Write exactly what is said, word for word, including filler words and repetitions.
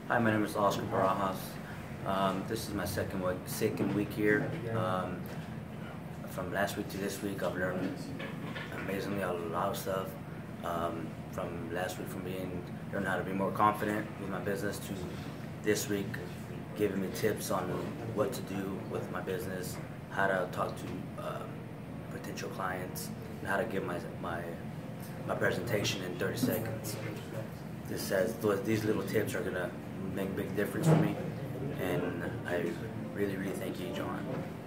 Hi, my name is Oscar Barajas. Um, this is my second week, second week here. Um, from last week to this week, I've learned amazingly a lot of stuff. Um, from last week, from being learning how to be more confident with my business, to this week, giving me tips on what to do with my business, how to talk to um, potential clients, and how to give my my my presentation in thirty seconds. This says these little tips are gonna make a big difference for me, and I really, really thank you, John.